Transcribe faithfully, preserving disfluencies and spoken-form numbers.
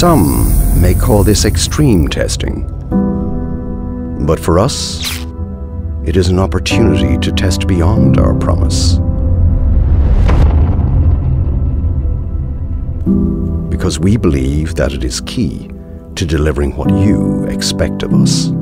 Some may call this extreme testing, but for us, it is an opportunity to test beyond our promise. Because we believe that it is key to delivering what you expect of us.